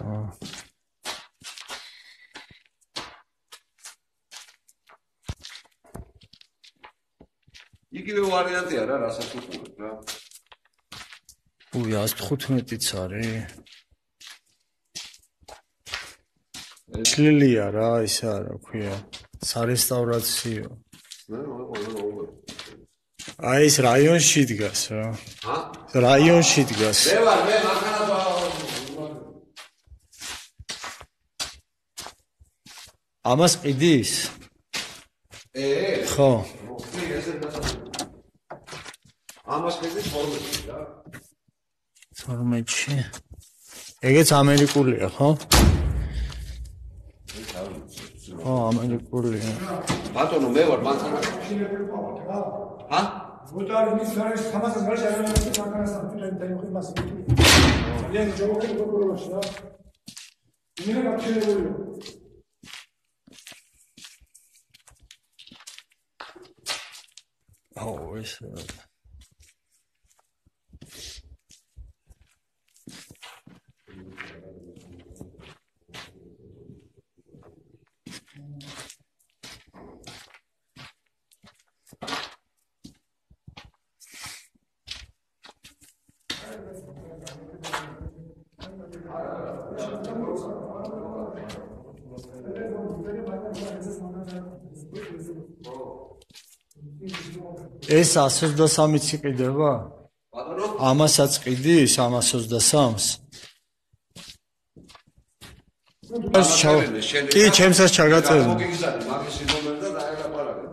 იგივე ვარიანტია რა, რასაც უყურებ რა. 115-იც არის. შლილია რა, ისა რა ქვია. სარესტავრაციო. აი ეს რაიონში დგას რა. რაიონში დგას. მე მანქანა ამას ყიდის? ხო. ამას ყიდის 12-ში რა. 12-ში. ეგეც ამერიკულია, ხო? ხო, ამერიკულია. ბატონო, მე ვარ მანქანა. ჰა? ვოტარი მის გარშე 300 გარშე არის მანქანასთან თვითონ დაიმყიბას იგი. ძალიან ჯობია პროკურორში რა. მე გაჩერებულია. ეს ეს 123-იც იყიდება? ბატონო? ამასაც ყიდის 123-ს? კი, ჩემსაც ჩაგაწერე. მოგიგზავნე მაგის ნომერი და დაელაპარაკე.